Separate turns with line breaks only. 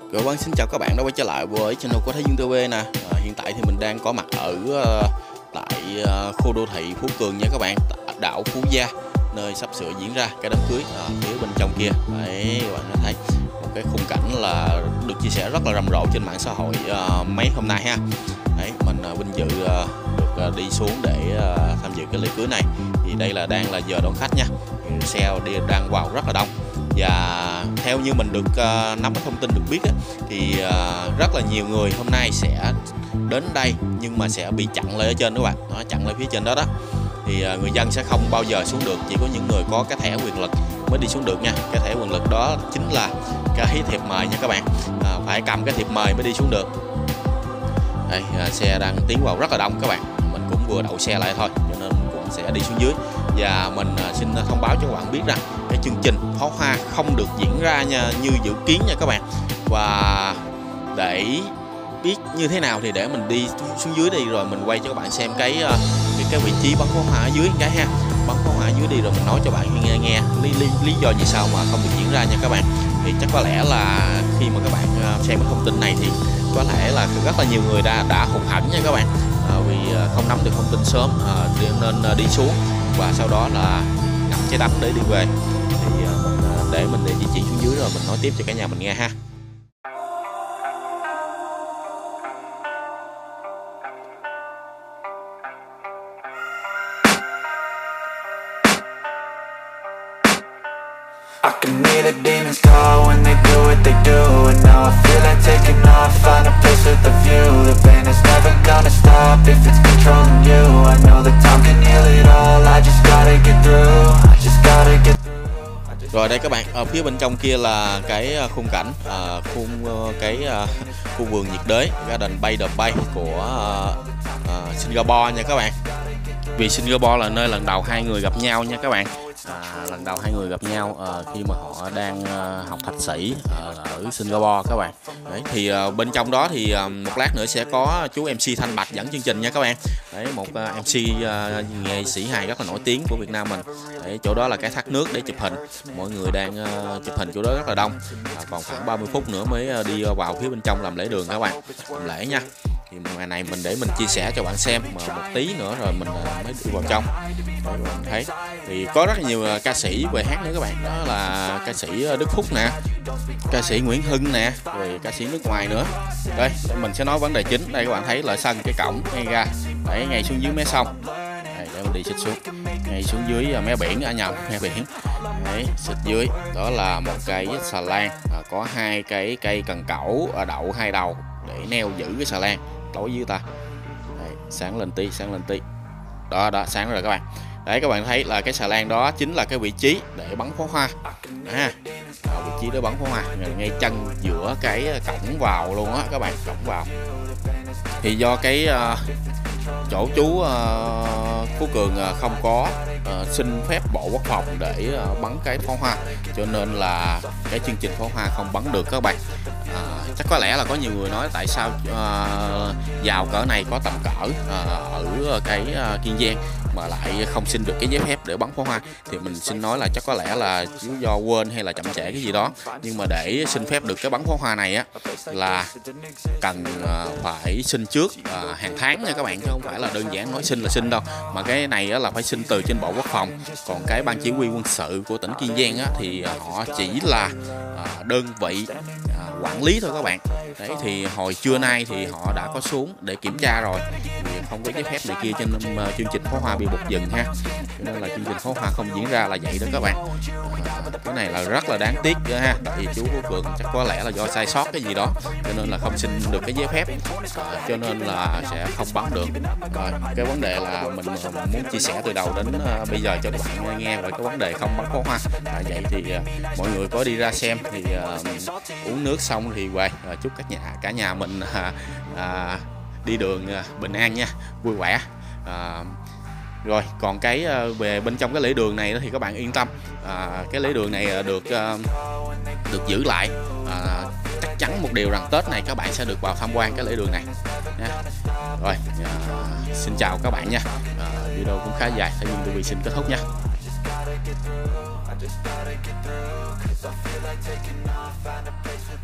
Rồi vâng, xin chào các bạn đã quay trở lại với channel của Thái Dương TV nè. Hiện tại thì mình đang có mặt ở tại khu đô thị Phú Cường nha các bạn, đảo Phú Gia, nơi sắp sửa diễn ra cái đám cưới phía bên trong kia. Đấy, các bạn thấy một cái khung cảnh là được chia sẻ rất là rầm rộ trên mạng xã hội mấy hôm nay ha. Đấy, mình vinh dự được đi xuống để tham dự cái lễ cưới này. Thì đây đang là giờ đón khách nha, xe đang vào rất là đông. Và theo như mình được nắm cái thông tin được biết thì rất là nhiều người hôm nay sẽ đến đây nhưng mà sẽ bị chặn lại ở trên đó các bạn, nó chặn lại phía trên đó thì người dân sẽ không bao giờ xuống được, chỉ có những người có cái thẻ quyền lực mới đi xuống được nha. Cái thẻ quyền lực đó chính là cái thiệp mời nha các bạn, phải cầm cái thiệp mời mới đi xuống được. Đây, xe đang tiến vào rất là đông các bạn, mình cũng vừa đậu xe lại thôi cho nên mình cũng sẽ đi xuống dưới. Và mình xin thông báo cho các bạn biết rằng cái chương trình pháo hoa không được diễn ra như dự kiến nha các bạn. Và để biết như thế nào thì để mình đi xuống dưới đi rồi mình quay cho các bạn xem cái vị trí bắn pháo hoa ở dưới cái ha. Bắn pháo hoa ở dưới đi rồi mình nói cho bạn nghe lý do vì sao mà không được diễn ra nha các bạn. Thì chắc có lẽ là khi mà các bạn xem cái thông tin này thì có lẽ là rất là nhiều người đã hụt hẫng nha các bạn, vì không nắm được thông tin sớm nên đi xuống và sau đó là ngậm trái đắng để đi về. Thì để mình địa chỉ xuống dưới rồi mình nói tiếp cho cả nhà mình nghe ha.
I can hear the demons call when they do what they do. And now I feel like taking off, find a place with a view. The pain is never gonna stop if it's controlling you. I know that time can heal it all, I just gotta get through. I just gotta get through.
Rồi đây các bạn, ở phía bên trong kia là cái khung cảnh khu vườn nhiệt đới Garden Bay The Bay của Singapore nha các bạn. Vì Singapore là nơi lần đầu hai người gặp nhau nha các bạn. Lần đầu hai người gặp nhau khi mà họ đang học thạc sĩ ở Singapore các bạn. Đấy, thì bên trong đó thì một lát nữa sẽ có chú MC Thanh Bạch dẫn chương trình nha các bạn. Đấy, một MC nghệ sĩ hài rất là nổi tiếng của Việt Nam mình. Đấy, chỗ đó là cái thác nước để chụp hình, mọi người đang chụp hình chỗ đó rất là đông. Còn khoảng 30 phút nữa mới đi vào phía bên trong làm lễ đường các bạn, làm lễ nha. Thì ngày này mình để mình chia sẻ cho bạn xem mà một tí nữa rồi mình mới đi vào trong. Đấy, bạn thấy thì có rất là nhiều ca sĩ về hát nữa các bạn, đó là ca sĩ Đức Phúc nè, ca sĩ Nguyễn Hưng nè, rồi ca sĩ nước ngoài nữa. Đây mình sẽ nói vấn đề chính. Đây các bạn thấy là sân cái cổng ngay ra, đấy ngay xuống dưới mé sông. Đây, để mình đi xịt xuống ngay xuống dưới mé biển, mé biển. Đấy, xịt dưới đó là một cái xà lan, có hai cái cây cần cẩu đậu hai đầu để neo giữ cái xà lan tối dưới ta. Đấy, sáng lên tí đó sáng rồi các bạn. Đấy, các bạn thấy là cái xà lan đó chính là cái vị trí để bắn pháo hoa, vị trí để bắn pháo hoa ngay chân giữa cái cổng vào luôn á các bạn, cổng vào. Thì do cái chỗ chú Phú Cường không có xin phép Bộ Quốc phòng để bắn cái pháo hoa cho nên là cái chương trình pháo hoa không bắn được các bạn. Chắc có lẽ là có nhiều người nói tại sao vào cỡ này có tầm cỡ ở cái Kiên Giang mà lại không xin được cái giấy phép để bắn pháo hoa. Thì mình xin nói là chắc có lẽ là do quên hay là chậm trễ cái gì đó, nhưng mà để xin phép được cái bắn pháo hoa này á là cần phải xin trước hàng tháng nha các bạn, chứ không phải là đơn giản nói xin là xin đâu, mà cái này á là phải xin từ trên Bộ Quốc phòng. Còn cái ban chỉ huy quân sự của tỉnh Kiên Giang á thì họ chỉ là đơn vị quản lý thôi các bạn. Đấy, thì hồi trưa nay thì họ đã có xuống để kiểm tra rồi, thì không có giấy phép này kia cho nên chương trình pháo hoa bị buộc dừng ha. Cho nên là chương trình pháo hoa không diễn ra là vậy đó các bạn. Cái này là rất là đáng tiếc ha, tại vì chú Phú Cường chắc có lẽ là do sai sót cái gì đó cho nên là không xin được cái giấy phép, cho nên là sẽ không bắn được. Rồi cái vấn đề là mình muốn chia sẻ từ đầu đến bây giờ cho các bạn nghe về cái vấn đề không bắn pháo hoa. Vậy thì mọi người có đi ra xem thì uống nước xong thì về, chúc cả nhà mình đi đường bình an nha, vui khỏe. Rồi còn cái về bên trong cái lễ đường này thì các bạn yên tâm, cái lễ đường này được giữ lại. Chắc chắn một điều rằng Tết này các bạn sẽ được vào tham quan cái lễ đường này nha. Rồi xin chào các bạn nha. Video cũng khá dài, Thái Dương TV xin kết thúc nha. I just gotta get through, 'cause I feel like taking off, find a place